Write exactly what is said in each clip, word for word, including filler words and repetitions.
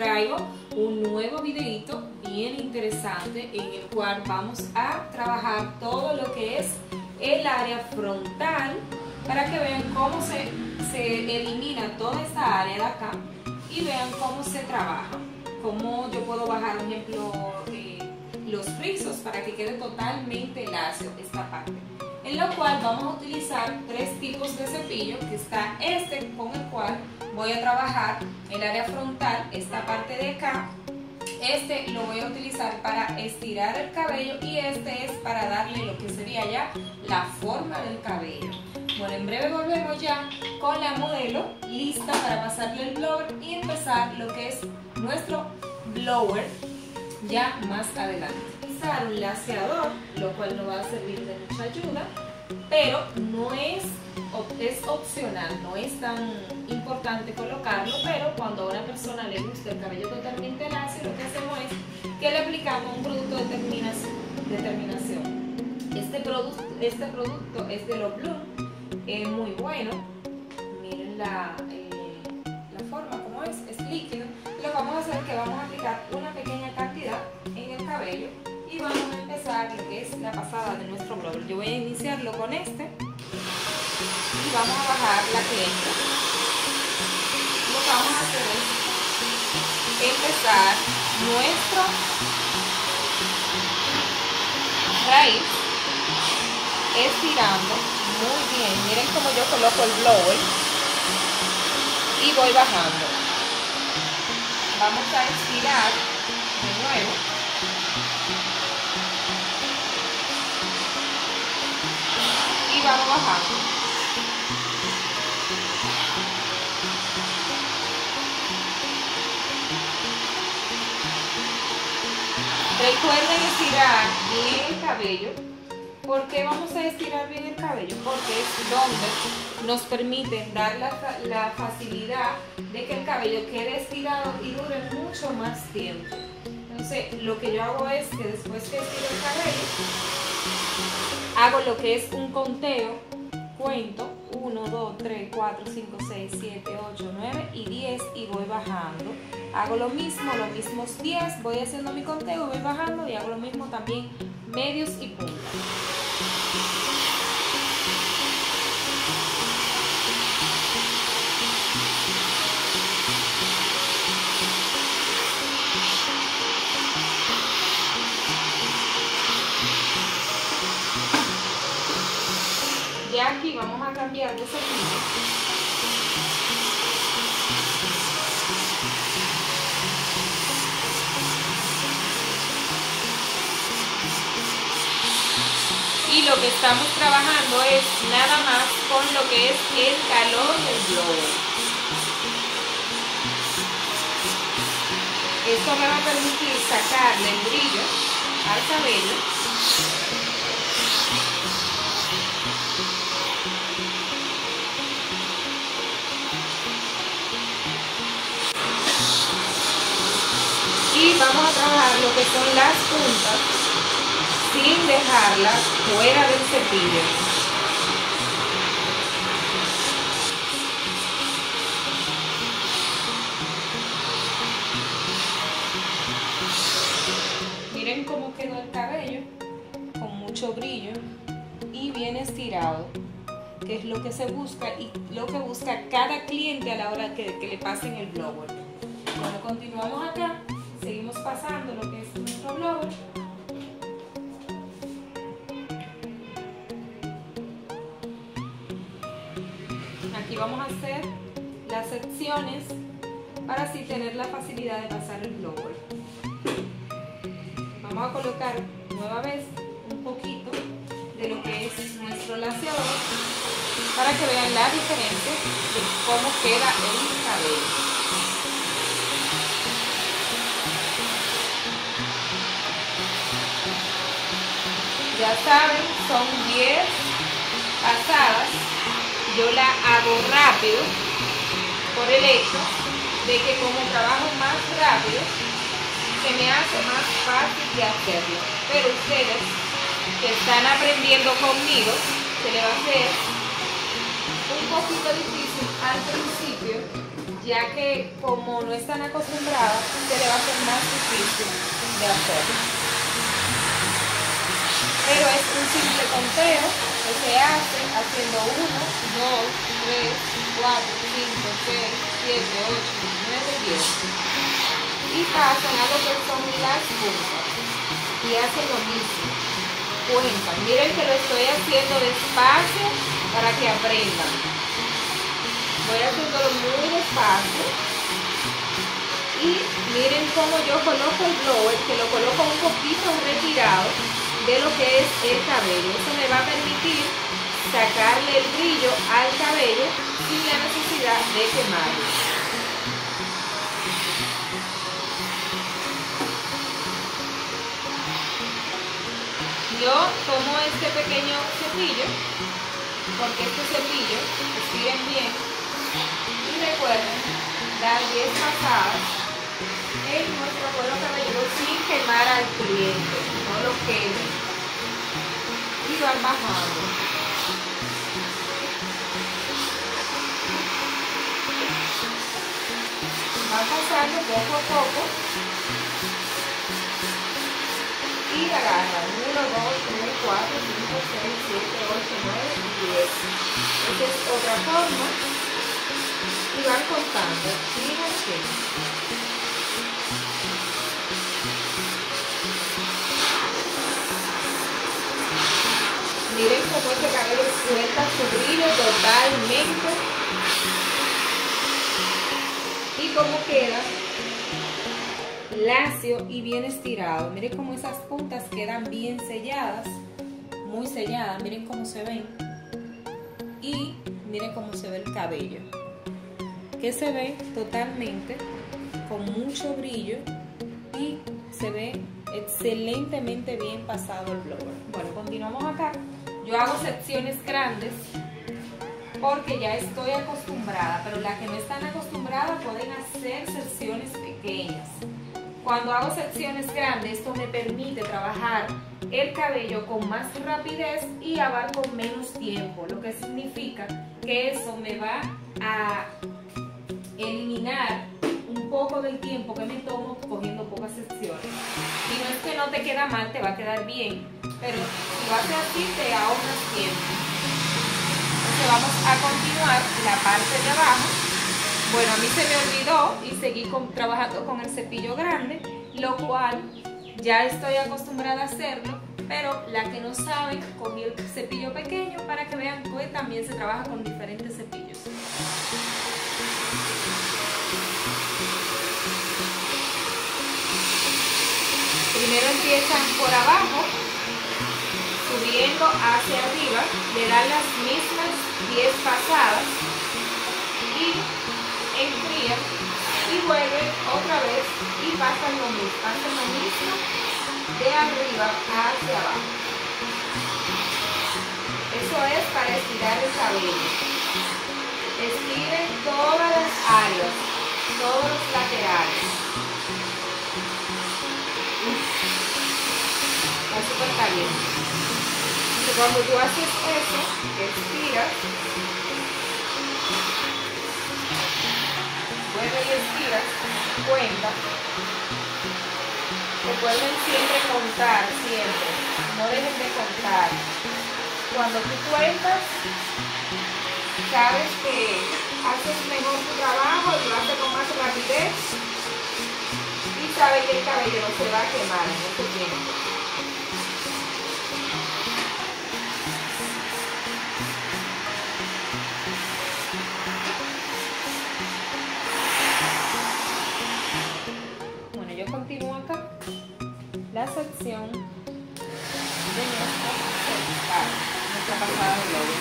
traigo un nuevo videito bien interesante en el cual vamos a trabajar todo lo que es el área frontal para que vean cómo se, se elimina toda esta área de acá y vean cómo se trabaja, cómo yo puedo bajar, por ejemplo, eh, los rizos para que quede totalmente lacio esta parte. En lo cual vamos a utilizar tres tipos de cepillo, que está este con el cual voy a trabajar el área frontal, esta parte de acá. Este lo voy a utilizar para estirar el cabello y este es para darle lo que sería ya la forma del cabello. Bueno, en breve volvemos ya con la modelo lista para pasarle el blower y empezar lo que es nuestro blower ya más adelante. Utilizar un laseador, lo cual nos va a servir de mucha ayuda, pero no es, es opcional, no es tan importante colocarlo, pero cuando a una persona le gusta el cabello totalmente lacio, lo que hacemos es que le aplicamos un producto de terminación. De terminación. Este, producto, este producto es de los Bloom, es muy bueno, miren la, eh, la forma como es, es líquido. Lo que vamos a hacer es que vamos a aplicar una pequeña cantidad en el cabello y vamos a empezar lo que es la pasada de nuestro blower. Yo voy a iniciarlo con este y vamos a bajar la cresta. Lo que vamos a hacer es empezar nuestro raíz estirando muy bien. Miren cómo yo coloco el blower y voy bajando. Vamos a estirar de nuevo. Y vamos bajando. Recuerden estirar bien el cabello. ¿Por qué vamos a estirar bien el cabello? Porque es donde nos permite dar la, la facilidad de que el cabello quede estirado y dure mucho más tiempo. Entonces, lo que yo hago es que después que estiro el cabello, hago lo que es un conteo, cuento uno, dos, tres, cuatro, cinco, seis, siete, ocho, nueve y diez y voy bajando. Hago lo mismo, los mismos diez, voy haciendo mi conteo, voy bajando y hago lo mismo también medios y puntas. Ya aquí vamos a cambiar de cepillo. Y lo que estamos trabajando es nada más con lo que es el calor del blower. Esto me va a permitir sacarle el brillo al cabello. Y vamos a trabajar lo que son las puntas sin dejarlas fuera del cepillo. Miren cómo quedó el cabello, con mucho brillo y bien estirado, que es lo que se busca y lo que busca cada cliente a la hora que, que le pasen el blower. Bueno, continuamos acá, seguimos pasando lo que es nuestro blower. Aquí vamos a hacer las secciones para así tener la facilidad de pasar el blower. Vamos a colocar nueva vez un poquito de lo que es nuestro laseador para que vean la diferencia de cómo queda el cabello. Ya saben, son diez pasadas. Yo la hago rápido por el hecho de que como trabajo más rápido, se me hace más fácil de hacerlo. Pero ustedes que están aprendiendo conmigo, se les va a hacer un poquito difícil al principio ya que como no están acostumbradas, se le va a hacer más difícil de hacer. Pero es un simple conteo que se hace haciendo uno, dos, tres, cuatro, cinco, seis, siete, ocho, nueve, diez. Y pasan a lo que son las puntas y hacen lo mismo. Cuentan. Miren que lo estoy haciendo despacio para que aprendan. Voy haciéndolo muy despacio. Y miren cómo yo coloco el blower, que lo coloco un poquito retirado de lo que es el cabello. Eso me va a permitir sacarle el brillo al cabello sin la necesidad de quemarlo. Yo tomo este pequeño cepillo, porque este cepillo, estiren bien y recuerden dar diez pasadas en nuestro cuero cabelludo sin quemar al cliente, no lo quemen, y van bajando. Van pasando poco a poco y agarran uno, dos, tres, cuatro, cinco, seis, siete, ocho, nueve y diez. Esta es otra forma y van contando. Fíjense. Miren cómo este cabello suelta su brillo totalmente y cómo queda lacio y bien estirado. Miren cómo esas puntas quedan bien selladas, muy selladas. Miren cómo se ven y miren cómo se ve el cabello, que se ve totalmente con mucho brillo y se ve excelentemente bien pasado el blower. Bueno, continuamos acá. Yo hago secciones grandes porque ya estoy acostumbrada, pero las que no están acostumbradas pueden hacer secciones pequeñas. Cuando hago secciones grandes, esto me permite trabajar el cabello con más rapidez y abarco menos tiempo, lo que significa que eso me va a eliminar un poco del tiempo que me tomo cogiendo pocas secciones. Y no es que no te queda mal, te va a quedar bien, pero si lo haces así te ahorras tiempo. Entonces vamos a continuar la parte de abajo. Bueno, a mí se me olvidó y seguí con, trabajando con el cepillo grande, lo cual ya estoy acostumbrada a hacerlo, pero la que no saben, cogí el cepillo pequeño para que vean que también se trabaja con diferentes cepillos. Primero empiezan por abajo, subiendo hacia arriba, le dan las mismas diez pasadas y enfrían y vuelven otra vez y pasan lo mismo, hacen lo mismo de arriba hacia abajo. Eso es para estirar el cabello. Estiren todas las áreas, todos los laterales. Está súper caliente. Entonces, cuando tú haces eso, estiras, vuelve y estiras, cuenta. Recuerden siempre contar, siempre. No dejen de contar. Cuando tú cuentas, sabes que haces mejor tu trabajo y lo haces con más rapidez. Y sabes que el cabello no se va a quemar en ese tiempo. Continúo acá la sección de nuestra cervical, nuestra pasada de blower.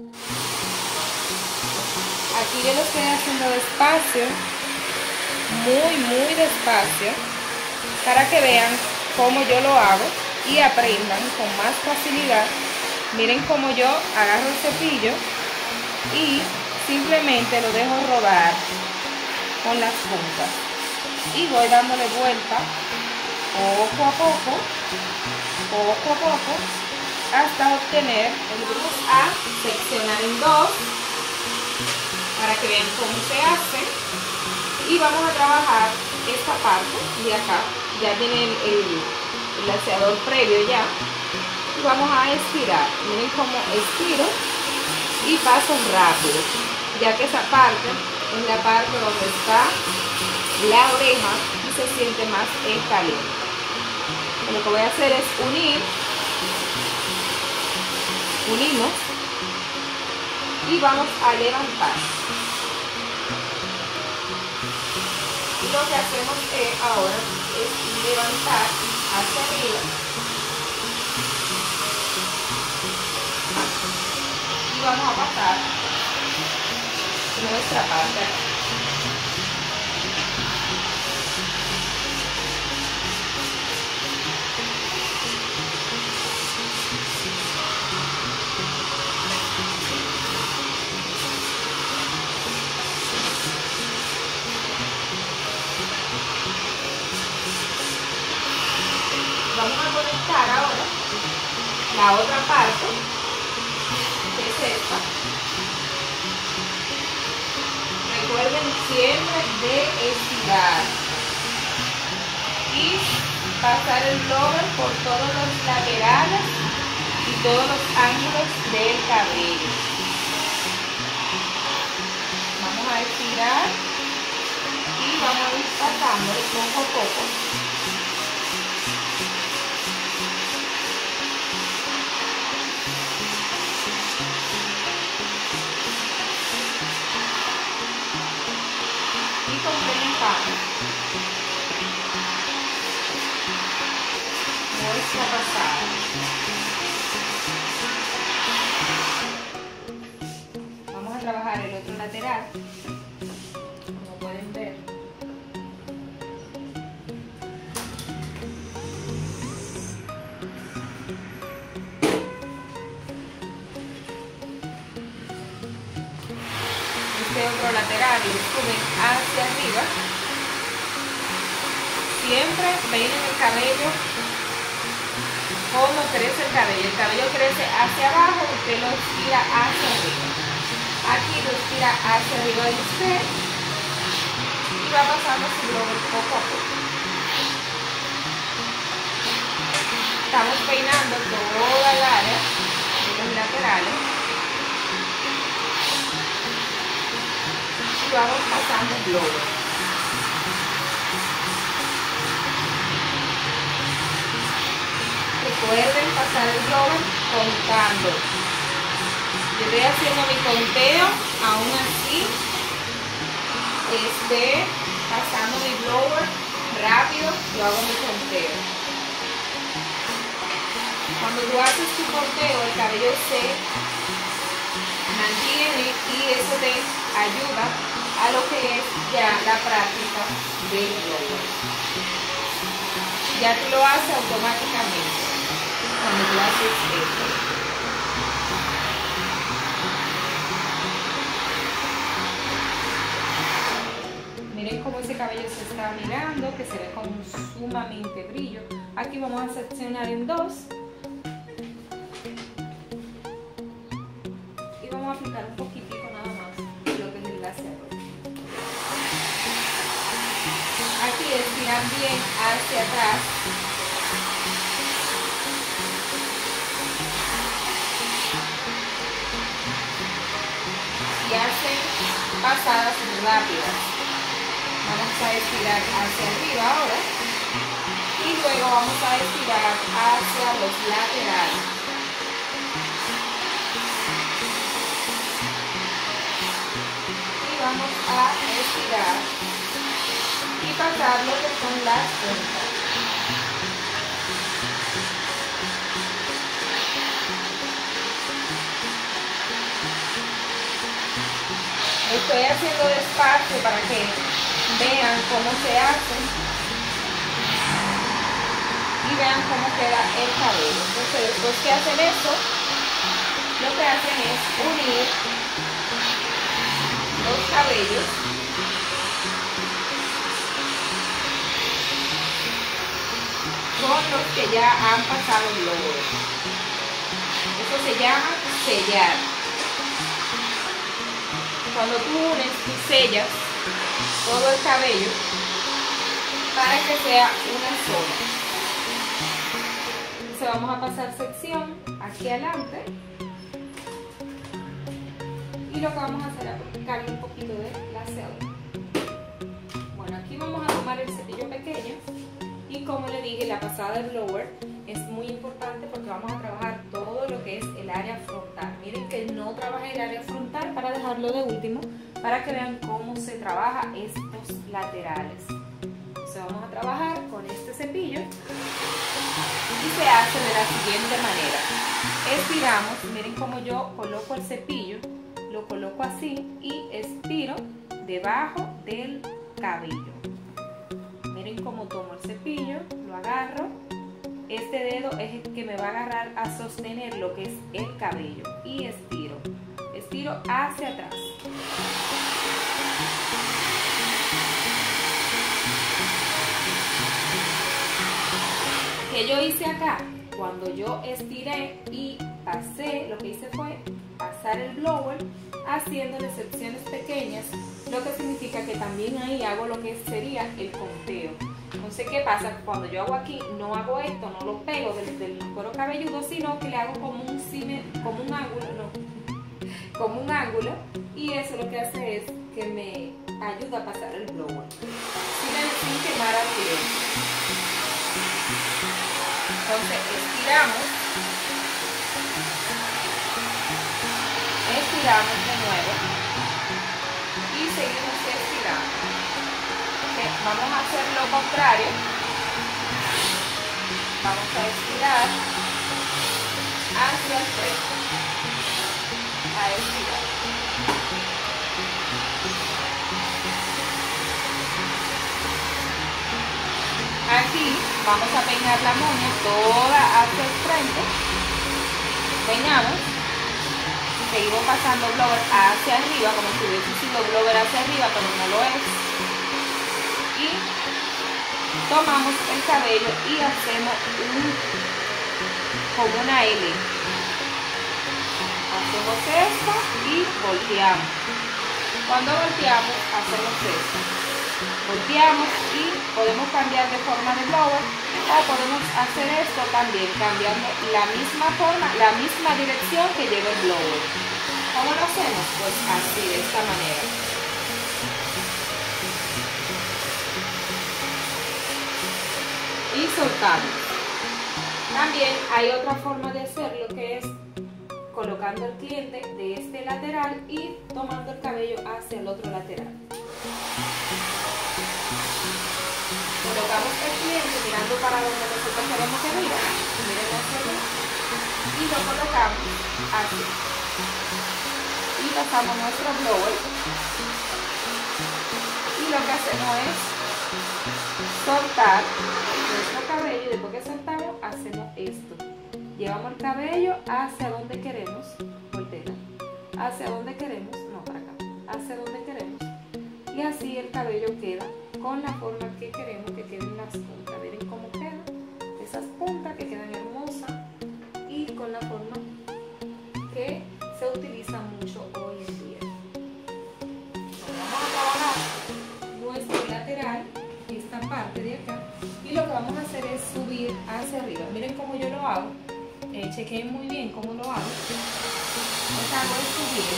Aquí yo lo estoy haciendo despacio, muy muy despacio, para que vean cómo yo lo hago y aprendan con más facilidad. Miren cómo yo agarro el cepillo y simplemente lo dejo rodar con las puntas. Y voy dándole vuelta poco a poco, poco a poco, hasta obtener. Vamos a seccionar en dos para que vean cómo se hace. Y vamos a trabajar esta parte de acá. Ya tiene el, el, el laceador previo ya. Y vamos a estirar. Miren cómo estiro y paso rápido, ya que esa parte es la parte donde está la oreja y se siente más caliente. Lo que voy a hacer es unir, unimos y vamos a levantar. Y lo que hacemos es, ahora es levantar hacia arriba y vamos a pasar nuestra parte aquí. Vamos a conectar ahora la otra parte, que es esta. Recuerden siempre de estirar y pasar el blower por todos los laterales y todos los ángulos del cabello. Vamos a estirar y vamos a ir pasando poco a poco. Nuestra pasada. Vamos a trabajar el otro lateral, como pueden ver. Este otro lateral y suben hacia arriba. Siempre peinen el cabello como crece el cabello. El cabello crece hacia abajo, usted lo estira hacia arriba. Aquí lo estira hacia arriba de usted y va pasando su blower poco a poco. Estamos peinando toda el área de los laterales y vamos pasando el blower. Recuerden pasar el blower contando. Yo estoy haciendo mi conteo, aún así esté pasando mi blower rápido, yo hago mi conteo. Cuando tú haces tu conteo, el cabello se mantiene y eso te ayuda a lo que es ya la práctica del blower. Ya tú lo haces automáticamente cuando tú haces esto. Miren cómo ese cabello se está mirando, que se ve con sumamente brillo. Aquí vamos a seccionar en dos y vamos a aplicar un poquitico nada más de lo que es el laceador. Aquí estiran bien hacia atrás. Y hacen pasadas rápidas. Vamos a estirar hacia arriba ahora y luego vamos a estirar hacia los laterales. Y vamos a estirar y pasar lo que son las puntas. Estoy haciendo despacio para que vean cómo se hace y vean cómo queda el cabello. Entonces, después que hacen eso, lo que hacen es unir los cabellos con los que ya han pasado el blower. Eso se llama sellar. Cuando tú unes y sellas todo el cabello para que sea una sola. Entonces vamos a pasar sección aquí adelante y lo que vamos a hacer es aplicarle un poquito de laseador. Bueno, aquí vamos a tomar el cepillo pequeño y como le dije, la pasada del blower es muy importante porque vamos a trabajar todo lo que es el área frontal. Miren que no trabajé el área frontal para dejarlo de último, para que vean cómo se trabaja estos laterales. Entonces vamos a trabajar con este cepillo y se hace de la siguiente manera. Estiramos, miren cómo yo coloco el cepillo, lo coloco así y estiro debajo del cabello. Miren cómo tomo el cepillo, lo agarro. Este dedo es el que me va a agarrar a sostener lo que es el cabello y estiro, estiro hacia atrás. ¿Qué yo hice acá? Cuando yo estiré y pasé, lo que hice fue pasar el blower haciéndole secciones pequeñas, lo que significa que también ahí hago lo que sería el conteo. Entonces, ¿qué pasa? Cuando yo hago aquí, no hago esto, no lo pego del, del cuero cabelludo, sino que le hago como un, cime, como un ángulo, no, como un ángulo, y eso lo que hace es que me ayuda a pasar el blower sin, sin quemar al cliente. Entonces, estiramos, estiramos de nuevo y seguimos estirando. Vamos a hacer lo contrario. Vamos a estirar hacia el frente. A estirar. Aquí vamos a peinar la moña toda hacia el frente. Peinamos. Seguimos pasando blower hacia arriba, como si hubiese sido blower hacia arriba, pero no lo es. Y tomamos el cabello y hacemos un, como una L. Hacemos esto y volteamos. Cuando volteamos, hacemos esto. Volteamos y podemos cambiar de forma de blower o podemos hacer esto también, cambiando la misma forma, la misma dirección que lleva el blower. ¿Cómo lo hacemos? Pues así, de esta manera. Y soltamos. También hay otra forma de hacerlo, que es colocando el cliente de este lateral y tomando el cabello hacia el otro lateral. Colocamos el cliente mirando para donde nosotros queremos que vaya. Miren hacia allá. Y lo colocamos así. Y pasamos nuestro blower. Y lo que hacemos es soltar nuestro cabello y después que soltamos hacemos esto. Llevamos el cabello hacia donde queremos, voltea, hacia donde queremos, no para acá, hacia donde queremos. Y así el cabello queda con la forma que queremos que queden las puntas. Miren cómo quedan esas puntas que quedan hermosas y con la forma que se utiliza mucho hoy en día. Vamos a trabajar nuestro lateral, esta parte de acá, y lo que vamos a hacer es subir hacia arriba. Miren cómo yo lo hago, eh, chequen muy bien cómo lo hago. Lo que hago es subir,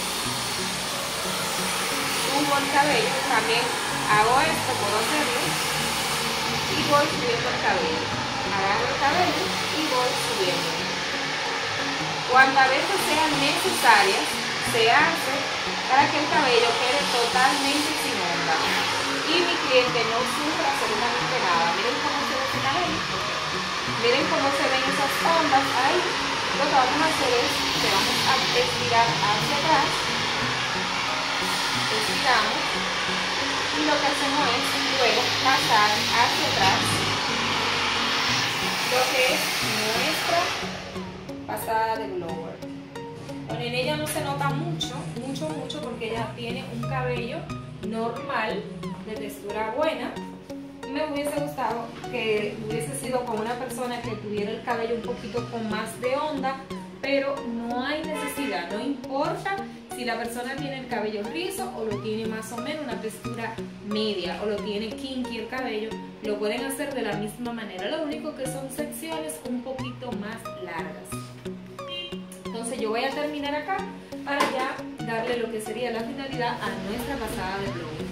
subo el cabello, también hago esto, puedo hacerlo, y voy subiendo el cabello. Agarro el cabello y voy subiendo. Cuando a veces sean necesarias, se hace para que el cabello quede totalmente sin onda y mi cliente no sufra absolutamente nada. Miren cómo se ve ese cabello, miren cómo se ven esas ondas ahí. Lo que vamos a hacer es que vamos a estirar hacia atrás, estiramos, y lo que hacemos es luego pasar hacia atrás lo que es nuestra pasada de blower. Bueno, en ella no se nota mucho, mucho, mucho, porque ella tiene un cabello normal, de textura buena. Me hubiese gustado que hubiese sido con una persona que tuviera el cabello un poquito con más de onda, pero no hay necesidad, no importa si la persona tiene el cabello rizo o lo tiene más o menos una textura media o lo tiene kinky el cabello, lo pueden hacer de la misma manera. Lo único que son secciones un poquito más largas. Entonces yo voy a terminar acá para ya darle lo que sería la finalidad a nuestra pasada de blower.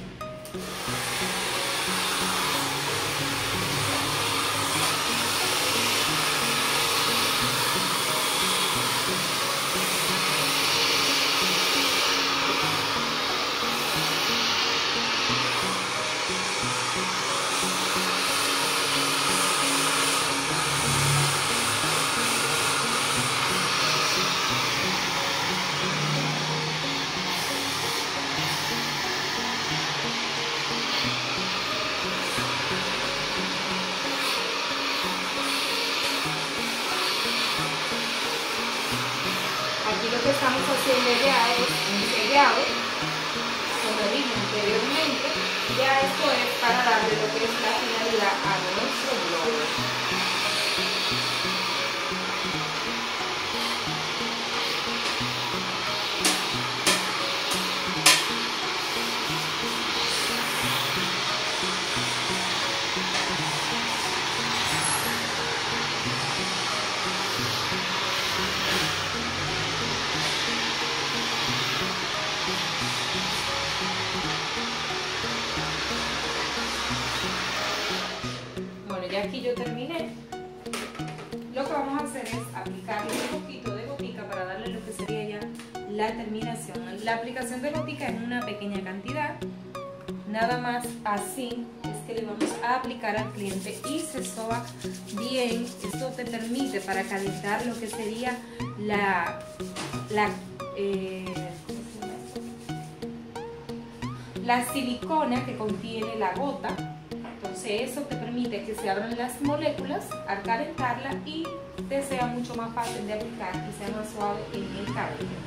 Aquí lo que estamos haciendo ya es un sellado, como dije anteriormente. Ya esto es para darle lo que es la finalidad a nuestro blower. Ya aquí yo terminé. Lo que vamos a hacer es aplicarle un poquito de gotica para darle lo que sería ya la terminación. La aplicación de gotica en una pequeña cantidad, nada más así es que le vamos a aplicar al cliente y se soba bien. Esto te permite para calentar lo que sería la, la eh, la silicona que contiene la gota. Entonces eso te permite que se abran las moléculas al calentarla y te sea mucho más fácil de aplicar y sea más suave en el cabello.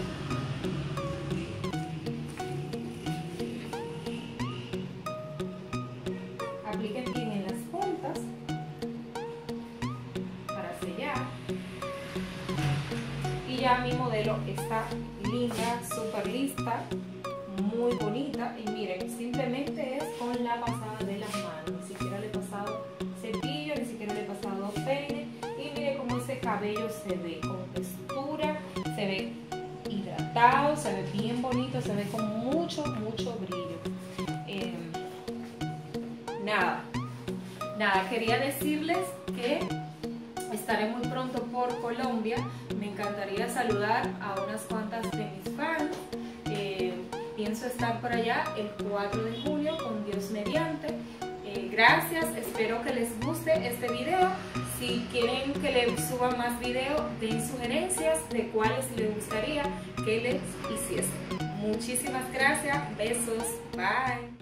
Apliquen bien en las puntas para sellar. Y ya mi modelo está linda, súper lista, muy bonita. Y miren, simplemente es con la pasada de las manos, ni siquiera le he pasado cepillo, ni siquiera le he pasado peine. Y miren cómo ese cabello se ve con textura, se ve hidratado, se ve bien bonito, se ve con mucho, mucho brillo. Eh, nada, nada, quería decirles que estaré muy pronto por Colombia. Me encantaría saludar a unas cuantas de mis fans. Eh, Pienso estar por allá el cuatro de julio con Dios mediante. Eh, gracias, espero que les guste este video. Si quieren que les suba más videos, den sugerencias de cuáles les gustaría que les hiciese. Muchísimas gracias, besos, bye.